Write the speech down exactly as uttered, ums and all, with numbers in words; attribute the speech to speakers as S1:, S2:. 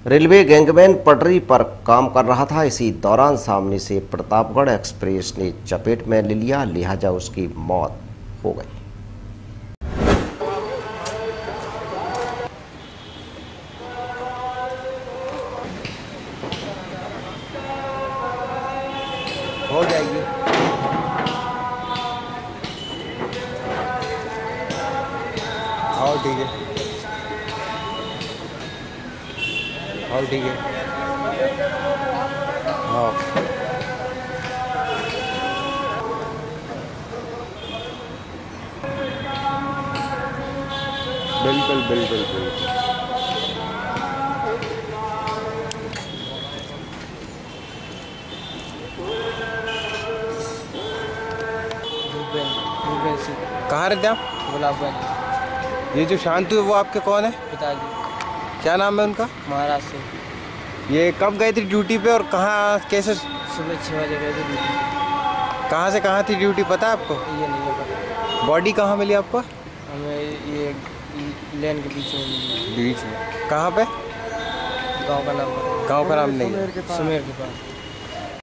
S1: Railway gangman पटरी पर काम कर रहा था। इसी दौरान सामने से प्रतापगढ़ एक्सप्रेस ने चपेट में ले लिया, लिहाजा उसकी मौत हो गई।
S2: हो जाएगी। आओ ठीक है, आओ ठीक है। हाँ बिल्कुल बिल्कुल बिल्कुल। कहाँ रहते आप?
S3: गुलाबगंज।
S2: ये जो शांत हुए वो आपके कौन है?
S3: पिताजी।
S2: क्या नाम है उनका?
S3: महाराष्ट्र से।
S2: ये कब गए थे ड्यूटी पे और कहाँ कैसे?
S3: सुबह छः बजे गए थे ड्यूटी।
S2: कहाँ से कहाँ थी ड्यूटी पता है आपको?
S3: ये नहीं है पता।
S2: बॉडी कहाँ मिली आपको?
S3: हमें ये लेन के बीच में मिली।
S2: बीच में कहाँ पे?
S3: गांव का नाम
S2: गांव का नाम नहीं है।
S3: सुमेर के पास।